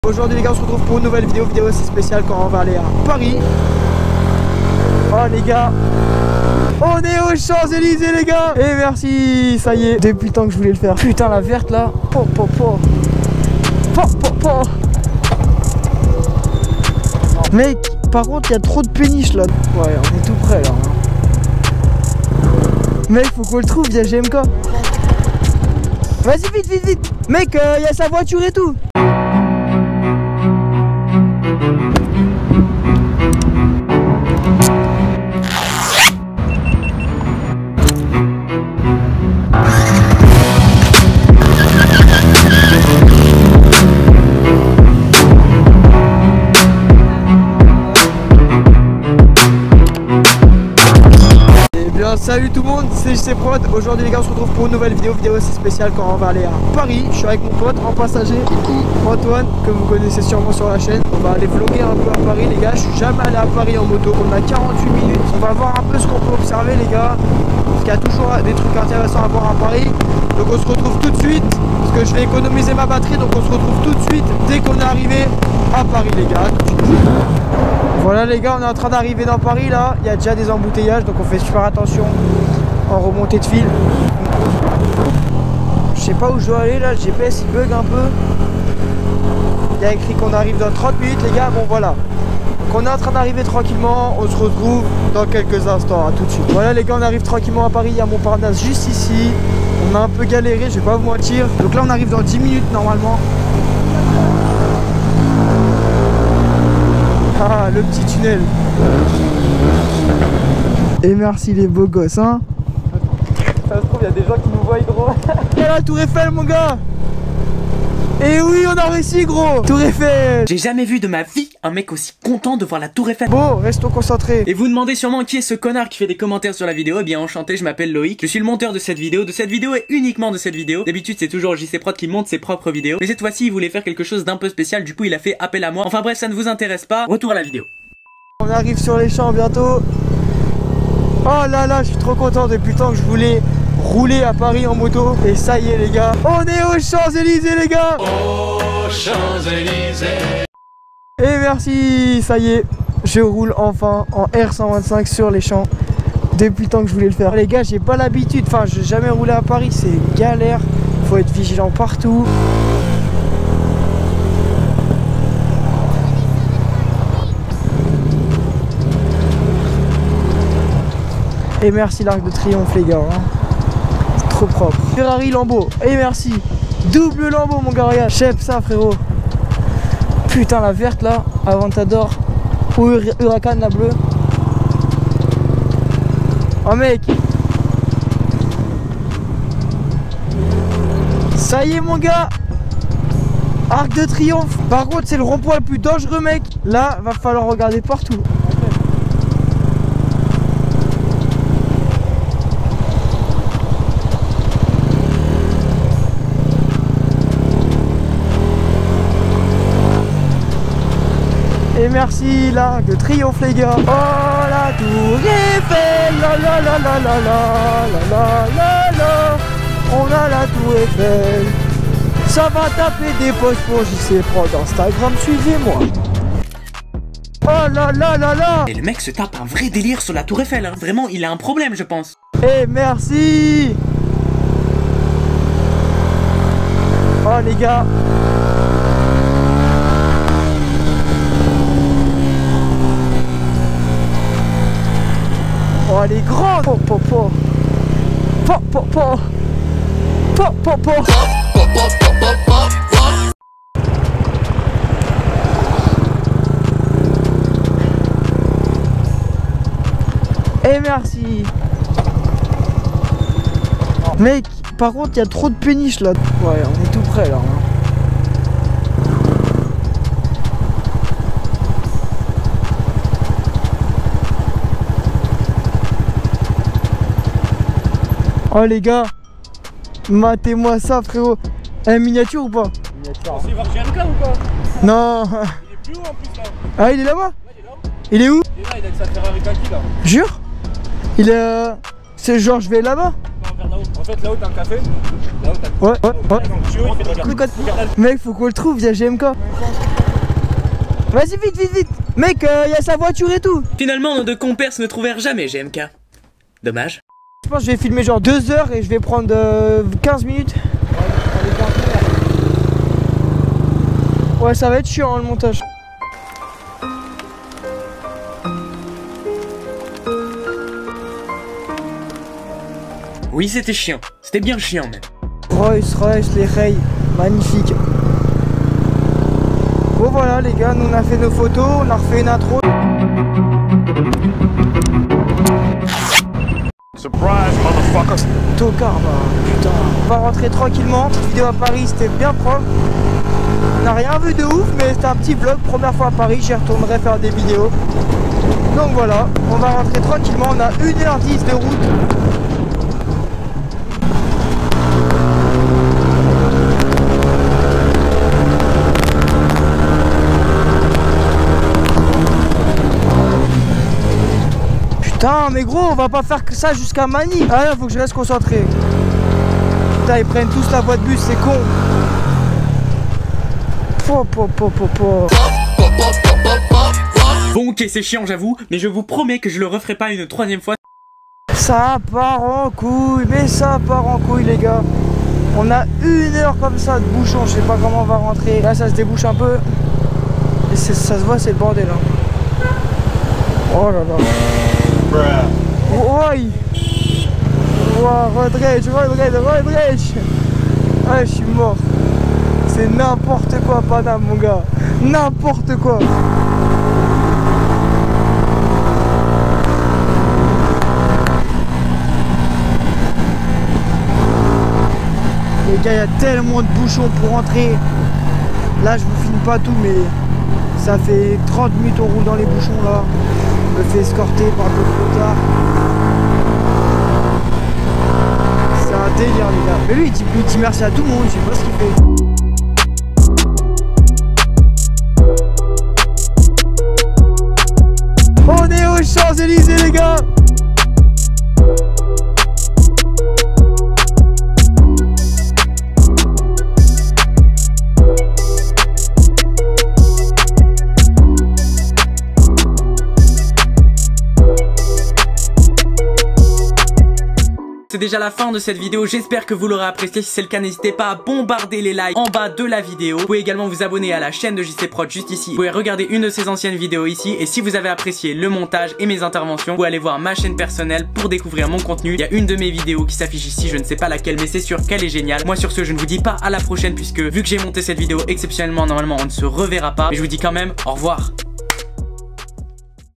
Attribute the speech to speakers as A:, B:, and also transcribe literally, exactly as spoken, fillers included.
A: Aujourd'hui les gars, on se retrouve pour une nouvelle vidéo, vidéo assez spéciale quand on va aller à Paris. Oh les gars, on est aux Champs-Élysées les gars. Et merci, ça y est, depuis le temps que je voulais le faire. Putain la verte là. Po, po, po. Po, po, po. Mec, par contre il y a trop de péniches là. Ouais, on est tout près là. Mec, faut qu'on le trouve via G M K. Vas-y vite, vite, vite. Mec, il euh, y a sa voiture et tout. Salut tout le monde, c'est J C Prod. Aujourd'hui les gars, on se retrouve pour une nouvelle vidéo, vidéo assez spéciale quand on va aller à Paris. Je suis avec mon pote en passager, Antoine, que vous connaissez sûrement sur la chaîne. On va aller vlogger un peu à Paris les gars. Je suis jamais allé à Paris en moto. On a quarante-huit minutes. On va voir un peu ce qu'on peut observer les gars, parce qu'il y a toujours des trucs intéressants à voir à Paris. Donc on se retrouve tout de suite, parce que je vais économiser ma batterie. Donc on se retrouve tout de suite dès qu'on est arrivé à Paris les gars. Voilà les gars, on est en train d'arriver dans Paris là, il y a déjà des embouteillages donc on fait super attention en remontée de fil. Je sais pas où je dois aller là, le G P S il bug un peu. Il y a écrit qu'on arrive dans trente minutes les gars, bon voilà. Donc on est en train d'arriver tranquillement, on se retrouve dans quelques instants, à tout de suite. Voilà les gars, on arrive tranquillement à Paris, il y a Montparnasse juste ici. On a un peu galéré, je vais pas vous mentir. Donc là on arrive dans dix minutes normalement. Ah, le petit tunnel. Et merci les beaux gosses, hein. Ça se trouve, il y a des gens qui nous voient gros. Il y a la Tour Eiffel, mon gars. Et oui, on a réussi, gros. Tour Eiffel.
B: J'ai jamais vu de ma vie un mec aussi content de voir la Tour Eiffel.
A: Bon, restons concentrés.
B: Et vous demandez sûrement qui est ce connard qui fait des commentaires sur la vidéo. Eh bien, enchanté, je m'appelle Loïc. Je suis le monteur de cette vidéo, de cette vidéo et uniquement de cette vidéo. D'habitude, c'est toujours J C Prod qui monte ses propres vidéos. Mais cette fois-ci, il voulait faire quelque chose d'un peu spécial. Du coup, il a fait appel à moi. Enfin bref, ça ne vous intéresse pas. Retour à la vidéo.
A: On arrive sur les champs bientôt. Oh là là, je suis trop content depuis le temps que je voulais rouler à Paris en moto. Et ça y est les gars, on est aux Champs-Élysées les gars. Aux Champs-Élysées. Et merci, ça y est, je roule enfin en R cent vingt-cinq sur les champs. Depuis le temps que je voulais le faire. Les gars, j'ai pas l'habitude, enfin j'ai jamais roulé à Paris, c'est galère. Faut être vigilant partout. Et merci l'Arc de Triomphe les gars, hein. Trop propre. Ferrari Lambo, et merci. Double Lambo mon gars, regarde. Chef ça frérot. Putain la verte là, Aventador. Ou Huracan la bleue. Oh mec. Ça y est mon gars. Arc de Triomphe. Par contre c'est le rond-point le plus dangereux mec. Là va falloir regarder partout. Et merci l'Arc de Triomphe les gars. Oh la Tour Eiffel, la la la la la la la la la. On a la Tour Eiffel. Ça va taper des posts pour J C Prod Instagram, suivez-moi. Oh là là là là.
B: Et le mec se tape un vrai délire sur la Tour Eiffel, hein. Vraiment, il a un problème je pense.
A: Et merci. Oh les gars. Oh elle est grande. Po po po. Po po po. Po po po. Et merci. Mec, par contre il y a trop de péniches là. Ouais, on est tout près là, hein. Oh les gars, matez-moi ça frérot. Un miniature ou pas? Miniature.
C: C'est voir G M K ou quoi?
A: Non.
C: Il est plus haut en plus là.
A: Ah il est là-bas?
C: Ouais, il est là.
A: Il est où?
C: Il est là, il a que sa Ferrari kaki là.
A: Jure? Il est... Euh... C'est genre je vais là-bas?
C: Non, vers là-haut. En fait là-haut t'as un café. Là-haut t'as...
A: Ouais, ouais, ouais.
C: Donc, tu vois, il fait de la garde.
A: Mec faut qu'on le trouve via G M K. Vas-y, vite, vite, vite. Mec, il euh, y a sa voiture et tout.
B: Finalement, nos deux compères se ne trouvèrent jamais, G M K. Dommage.
A: Je pense que je vais filmer genre deux heures et je vais prendre euh, quinze minutes. Ouais, ça va être chiant hein, le montage.
B: Oui, c'était chiant. C'était bien chiant même.
A: Rolls Royce, les rails, magnifique. Bon voilà les gars, nous on a fait nos photos, on a refait une intro.
C: Surprise, motherfucker.
A: Tocard, bah putain. On va rentrer tranquillement. Cette vidéo à Paris, c'était bien propre. On n'a rien vu de ouf, mais c'était un petit vlog. Première fois à Paris, j'y retournerai faire des vidéos. Donc voilà, on va rentrer tranquillement. On a une heure dix de route. Putain, mais gros, on va pas faire que ça jusqu'à Manille. Ah là, faut que je reste concentré. Putain, ils prennent tous la voie de bus, c'est con. Po, po, po, po, po.
B: Bon, ok, c'est chiant, j'avoue, mais je vous promets que je le referai pas une troisième fois.
A: Ça part en couille, mais ça part en couille, les gars. On a une heure comme ça de bouchon, je sais pas comment on va rentrer. Là, ça se débouche un peu. Et ça se voit, c'est le bordel. Hein. Oh là là. Oi! Wow, road rage, road rage, road rage! Ah, je suis mort. C'est n'importe quoi, Paname, mon gars. N'importe quoi. Les gars, il y a tellement de bouchons pour rentrer. Là, je vous filme pas tout, mais ça fait trente minutes on roule dans les bouchons là. On me fait escorter par le tard. C'est un délire les gars. Mais lui il dit, il dit merci à tout le monde, je sais pas ce qu'il fait. On est aux Champs-Élysées les gars.
B: C'est déjà la fin de cette vidéo, j'espère que vous l'aurez apprécié. Si c'est le cas, n'hésitez pas à bombarder les likes en bas de la vidéo. Vous pouvez également vous abonner à la chaîne de J C Prod juste ici. Vous pouvez regarder une de ses anciennes vidéos ici. Et si vous avez apprécié le montage et mes interventions, vous pouvez aller voir ma chaîne personnelle pour découvrir mon contenu. Il y a une de mes vidéos qui s'affiche ici, je ne sais pas laquelle, mais c'est sûr qu'elle est géniale. Moi sur ce, je ne vous dis pas à la prochaine puisque vu que j'ai monté cette vidéo exceptionnellement, normalement on ne se reverra pas. Mais je vous dis quand même au revoir.